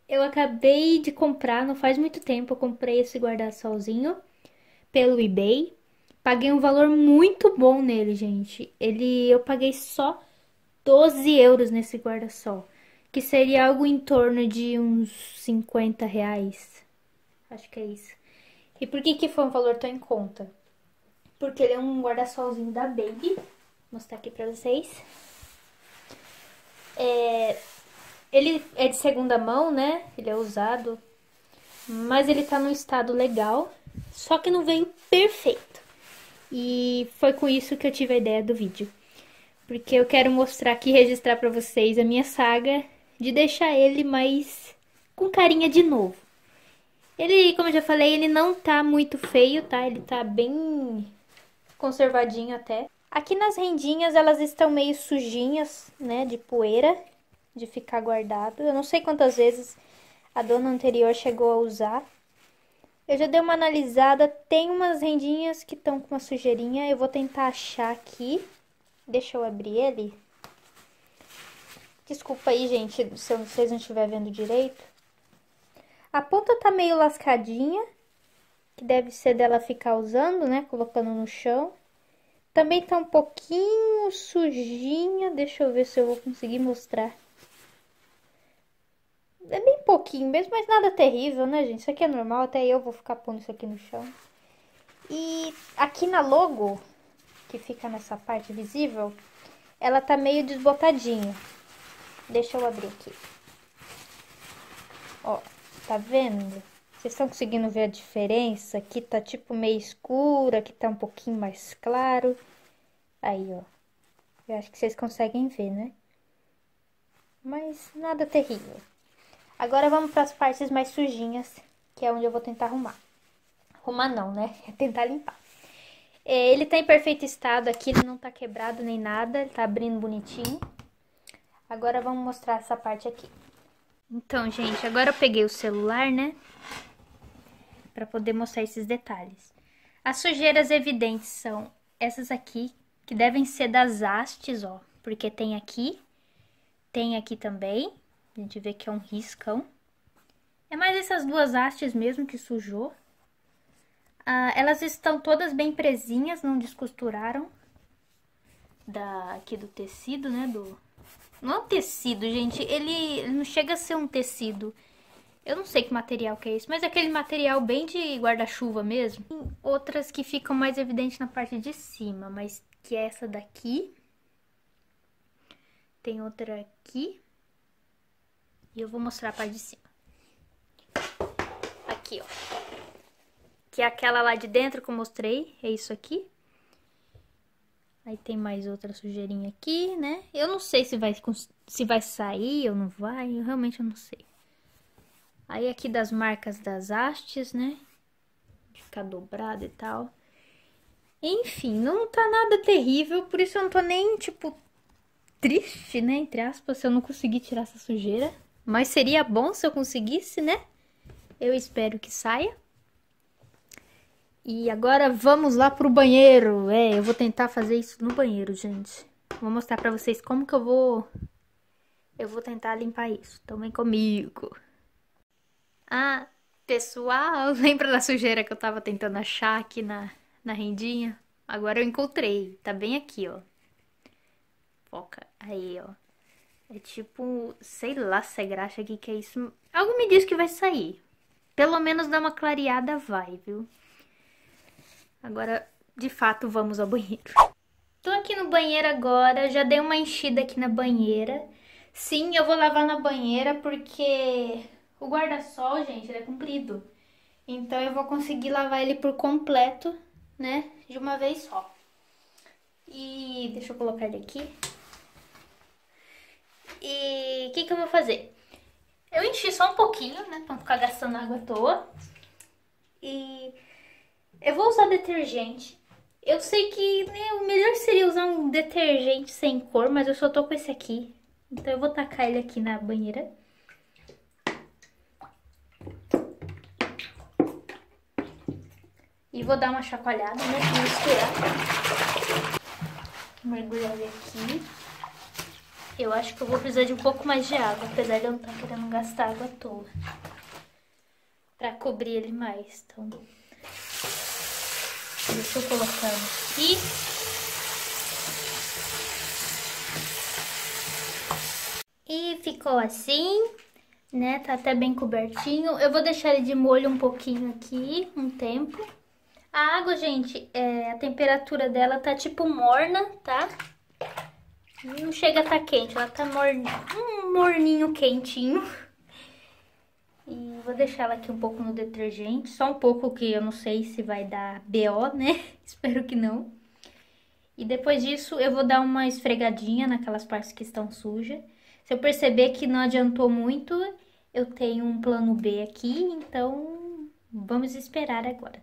Eu acabei de comprar, não faz muito tempo, eu comprei esse guarda-solzinho pelo eBay. Paguei um valor muito bom nele, gente. Eu paguei só 12 euros nesse guarda-sol, que seria algo em torno de uns 50 reais. Acho que é isso. E por que que foi um valor tão em conta? Porque ele é um guarda-solzinho da Baby. Vou mostrar aqui pra vocês. Ele é de segunda mão, né? Ele é usado, mas ele tá num estado legal, só que não veio perfeito. E foi com isso que eu tive a ideia do vídeo. Porque eu quero mostrar aqui, registrar pra vocês a minha saga de deixar ele mais com carinha de novo. Ele, como eu já falei, ele não tá muito feio, tá? Ele tá bem conservadinho até. Aqui nas rendinhas elas estão meio sujinhas, né, de poeira, de ficar guardado. Eu não sei quantas vezes a dona anterior chegou a usar. Eu já dei uma analisada, tem umas rendinhas que estão com uma sujeirinha. Eu vou tentar achar aqui. Deixa eu abrir ele. Desculpa aí, gente, se vocês não estiverem vendo direito. A ponta tá meio lascadinha, que deve ser dela ficar usando, né, colocando no chão. Também tá um pouquinho sujinha, deixa eu ver se eu vou conseguir mostrar. É bem pouquinho mesmo, mas nada terrível, né, gente? Isso aqui é normal, até eu vou ficar pondo isso aqui no chão. E aqui na logo, que fica nessa parte visível, ela tá meio desbotadinha. Deixa eu abrir aqui. Ó, tá vendo? Vocês estão conseguindo ver a diferença? Aqui tá tipo meio escuro, aqui tá um pouquinho mais claro. Aí, ó. Eu acho que vocês conseguem ver, né? Mas nada terrível. Agora vamos para as partes mais sujinhas, que é onde eu vou tentar arrumar. Arrumar não, né? É tentar limpar. Ele tá em perfeito estado aqui, ele não tá quebrado nem nada, ele tá abrindo bonitinho. Agora vamos mostrar essa parte aqui. Então, gente, agora eu peguei o celular, né? Pra poder mostrar esses detalhes. As sujeiras evidentes são essas aqui, que devem ser das hastes, ó. Porque tem aqui também. A gente vê que é um riscão. É mais essas duas hastes mesmo que sujou. Elas estão todas bem presinhas, não descosturaram. Aqui do tecido, né? Não é um tecido, gente. Ele não chega a ser um tecido. Eu não sei que material que é esse, mas é aquele material bem de guarda-chuva mesmo. Tem outras que ficam mais evidentes na parte de cima, mas que é essa daqui. Tem outra aqui. E eu vou mostrar a parte de cima. Aqui, ó. Que é aquela lá de dentro que eu mostrei. É isso aqui. Aí tem mais outra sujeirinha aqui, né? Eu não sei se vai sair ou não vai. Eu realmente não sei. Aí aqui das marcas das hastes, né? De ficar dobrado e tal. Enfim, não tá nada terrível. Por isso eu não tô nem, tipo, triste, né? Entre aspas, se eu não conseguir tirar essa sujeira. Mas seria bom se eu conseguisse, né? Eu espero que saia. E agora vamos lá pro banheiro. Eu vou tentar fazer isso no banheiro, gente. Vou mostrar pra vocês como que eu vou tentar limpar isso. Então vem comigo. Ah, pessoal, lembra da sujeira que eu tava tentando achar aqui na rendinha? Agora eu encontrei. Tá bem aqui, ó. Foca. Aí, ó. É tipo, sei lá se é graxa aqui que é isso. Algo me diz que vai sair. Pelo menos dar uma clareada vai, viu? Agora, de fato, vamos ao banheiro. Tô aqui no banheiro agora, já dei uma enchida aqui na banheira. Sim, eu vou lavar na banheira porque o guarda-sol, gente, ele é comprido. Então eu vou conseguir lavar ele por completo, né, de uma vez só. E deixa eu colocar ele aqui. E o que eu vou fazer? Eu enchi só um pouquinho, né, pra não ficar gastando água à toa. E eu vou usar detergente. Eu sei que, né, o melhor seria usar um detergente sem cor, mas eu só tô com esse aqui. Então eu vou tacar ele aqui na banheira. E vou dar uma chacoalhada, né, pra misturar. Mergulhar ele aqui. Eu acho que eu vou precisar de um pouco mais de água, apesar de eu não estar querendo gastar água à toa. Pra cobrir ele mais, então... Deixa eu colocar aqui. E ficou assim, né? Tá até bem cobertinho. Eu vou deixar ele de molho um pouquinho aqui, um tempo. A água, gente, a temperatura dela tá tipo morna, tá? Não chega a tá quente, ela tá um morninho quentinho. E vou deixar ela aqui um pouco no detergente, só um pouco, que eu não sei se vai dar BO, né? Espero que não. E depois disso eu vou dar uma esfregadinha naquelas partes que estão sujas. Se eu perceber que não adiantou muito, eu tenho um plano B aqui, então vamos esperar agora.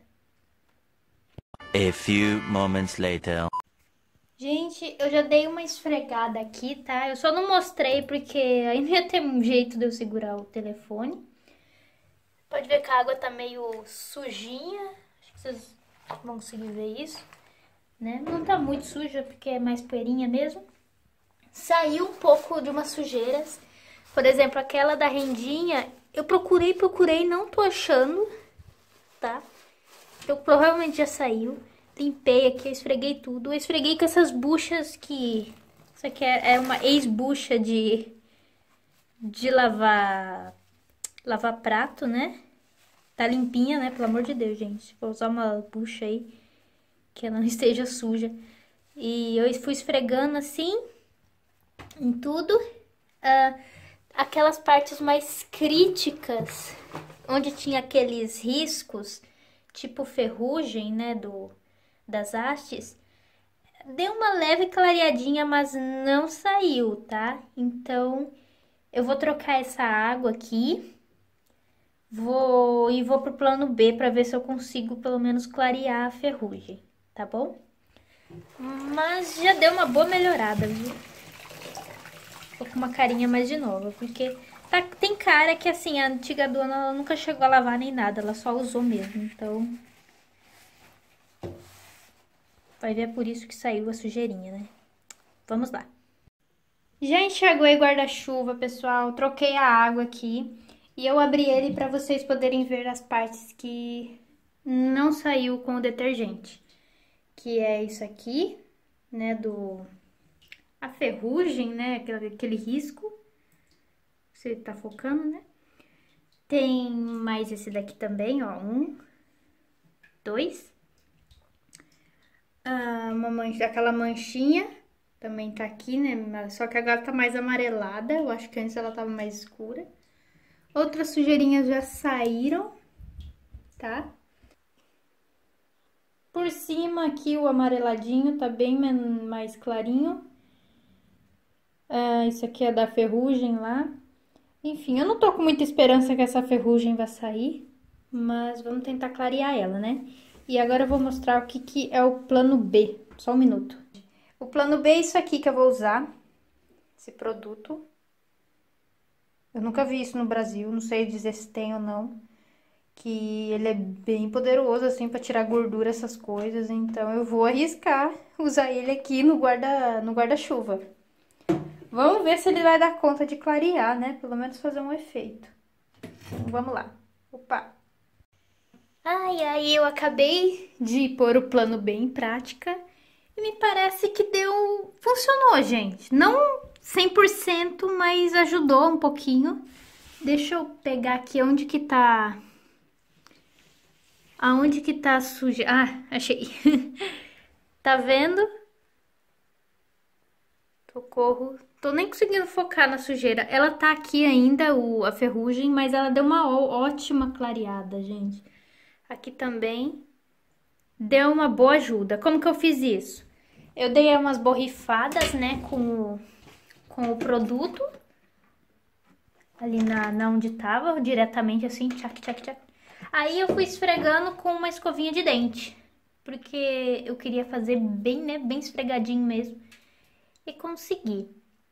A few moments later. Gente, eu já dei uma esfregada aqui, tá? Eu só não mostrei porque aí não ia ter um jeito de eu segurar o telefone. Pode ver que a água tá meio sujinha, acho que vocês vão conseguir ver isso, né? Não tá muito suja porque é mais poeirinha mesmo. Saiu um pouco de umas sujeiras, por exemplo, aquela da rendinha, eu procurei, não tô achando, tá? Eu provavelmente já saiu. Limpei aqui, eu esfreguei tudo. Eu esfreguei com essas buchas que... Isso aqui é uma ex-bucha de lavar prato, né? Tá limpinha, né? Pelo amor de Deus, gente. Vou usar uma bucha aí que ela não esteja suja. E eu fui esfregando assim em tudo. Aquelas partes mais críticas, onde tinha aqueles riscos, tipo ferrugem, né? Das hastes, deu uma leve clareadinha, mas não saiu, tá? Então, eu vou trocar essa água aqui, vou pro plano B para ver se eu consigo pelo menos clarear a ferrugem, tá bom? Mas já deu uma boa melhorada, viu? Tô com uma carinha mais de nova, porque tem cara que assim, a antiga dona ela nunca chegou a lavar nem nada, ela só usou mesmo, então... Vai ver, é por isso que saiu a sujeirinha, né? Vamos lá. Já enxaguei o guarda-chuva, pessoal. Troquei a água aqui. E eu abri ele para vocês poderem ver as partes que não saiu com o detergente. Que é isso aqui, né? A ferrugem, né? Aquele risco. Você tá focando, né? Tem mais esse daqui também, ó. 1, 2. Aquela manchinha também tá aqui, né? Só que agora tá mais amarelada. Eu acho que antes ela tava mais escura. Outras sujeirinhas já saíram, tá? Por cima aqui o amareladinho tá bem mais clarinho. Isso aqui é da ferrugem lá. Enfim, eu não tô com muita esperança que essa ferrugem vai sair. Mas vamos tentar clarear ela, né? E agora eu vou mostrar o que é o plano B. Só um minuto. O plano B é isso aqui que eu vou usar. Esse produto. Eu nunca vi isso no Brasil, não sei dizer se tem ou não. Que ele é bem poderoso, assim, pra tirar gordura, essas coisas. Então, eu vou arriscar usar ele aqui no guarda-chuva. Vamos ver se ele vai dar conta de clarear, né? Pelo menos fazer um efeito. Então, vamos lá. Opa! Ai, eu acabei de pôr o plano B em prática. E me parece que funcionou, gente. Não 100%, mas ajudou um pouquinho. Deixa eu pegar aqui onde que tá... Aonde que tá suja? Ah, achei. Tá vendo? Socorro. Tô nem conseguindo focar na sujeira. Ela tá aqui ainda, a ferrugem, mas ela deu uma ótima clareada, gente. Aqui também deu uma boa ajuda. Como que eu fiz isso? Eu dei umas borrifadas, né, com o produto. Ali na onde tava, diretamente assim, tchac, tchac, tchac. Aí eu fui esfregando com uma escovinha de dente. Porque eu queria fazer bem, né, bem esfregadinho mesmo. E consegui.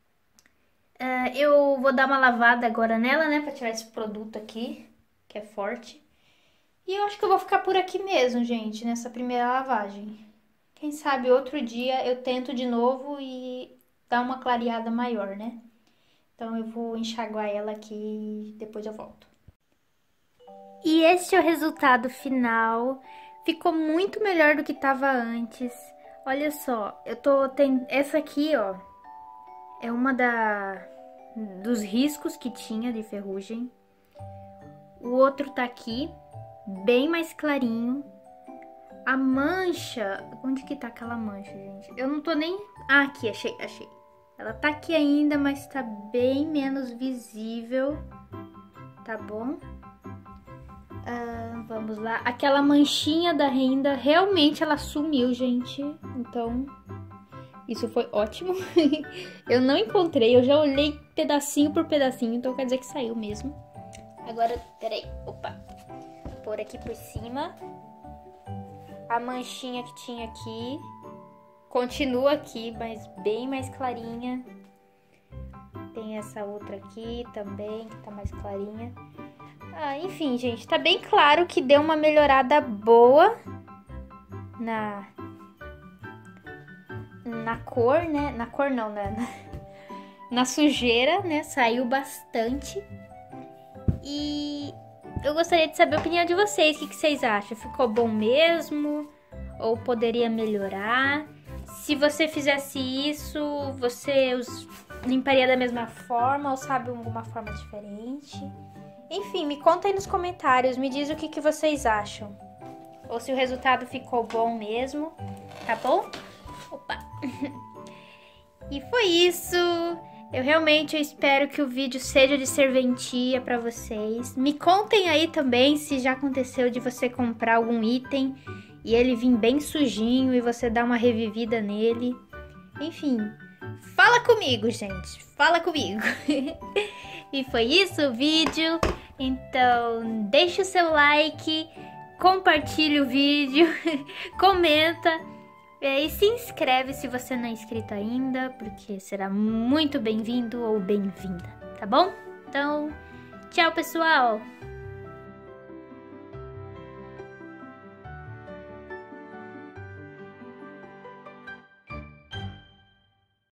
Eu vou dar uma lavada agora nela, né, pra tirar esse produto aqui, que é forte. E eu acho que eu vou ficar por aqui mesmo, gente, nessa primeira lavagem. Quem sabe outro dia eu tento de novo e dar uma clareada maior, né? Então eu vou enxaguar ela aqui e depois eu volto. E este é o resultado final. Ficou muito melhor do que estava antes. Olha só, essa aqui, ó, é uma dos riscos que tinha de ferrugem. O outro tá aqui, bem mais clarinho. A mancha, onde que tá aquela mancha, gente? Eu não tô nem... Ah, aqui, achei. Ela tá aqui ainda, mas tá bem menos visível, tá bom? Vamos lá. Aquela manchinha da renda, realmente ela sumiu, gente. Então, isso foi ótimo. Eu não encontrei, eu já olhei pedacinho por pedacinho, então quer dizer que saiu mesmo. Agora, peraí, opa. Vou pôr aqui por cima. A manchinha que tinha aqui continua aqui, mas bem mais clarinha. Tem essa outra aqui também, que tá mais clarinha. Enfim, gente, tá bem claro que deu uma melhorada boa na cor, né? Na cor não, na sujeira, né? Saiu bastante. E eu gostaria de saber a opinião de vocês. O que vocês acham? Ficou bom mesmo? Ou poderia melhorar? Se você fizesse isso, você limparia da mesma forma ou sabe alguma forma diferente? Enfim, me conta aí nos comentários, me diz o que vocês acham. Ou se o resultado ficou bom mesmo, tá bom? Opa! E foi isso! Eu espero que o vídeo seja de serventia pra vocês. Me contem aí também se já aconteceu de você comprar algum item e ele vir bem sujinho e você dar uma revivida nele. Enfim, fala comigo, gente. Fala comigo. E foi isso o vídeo. Então, deixa o seu like, compartilha o vídeo, comenta e se inscreve se você não é inscrito ainda, porque será muito bem-vindo ou bem-vinda, tá bom? Então, tchau, pessoal!